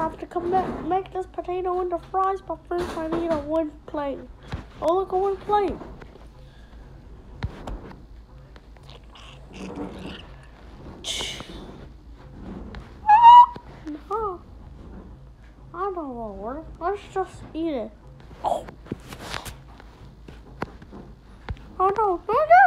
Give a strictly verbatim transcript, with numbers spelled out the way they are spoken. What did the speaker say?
have to come back, make this potato into fries, but first I need a wood plate. Oh, look, a wood plate. No, I don't know. Let's just eat it. Oh, oh no, no, no.